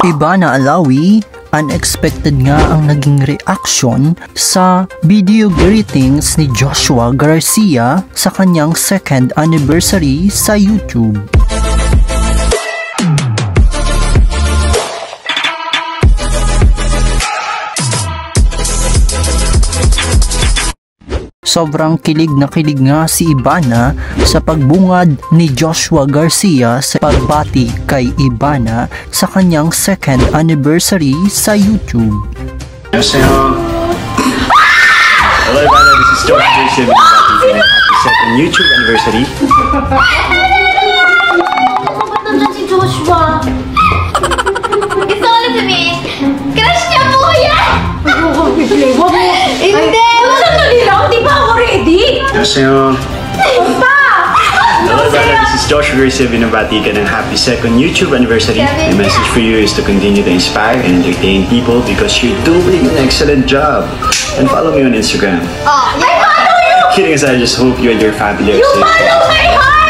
Ivana Alawi, unexpected nga ang naging reaction sa video greetings ni Joshua Garcia sa kanyang 2nd anniversary sa YouTube. Sobrang kilig na kilig nga si Ivana sa pagbungad ni Joshua Garcia sa pagbati kay Ivana sa kanyang 2nd anniversary sa YouTube. Hello Ivana, this is Joshua. Happy 2nd YouTube anniversary. Si Joshua. Ito ulit sabihin, crush niya po yan! Hindi! Sandali lang, di ba ako ready? Hello Pa! Ivana, this is Joshua Garcia. Binabati ka ng happy 2nd YouTube anniversary. My message for you is to continue to inspire and entertain people because you're doing an excellent job. And follow me on Instagram. I follow you! Kidding aside, I just hope you and your family are You safe. follow my heart!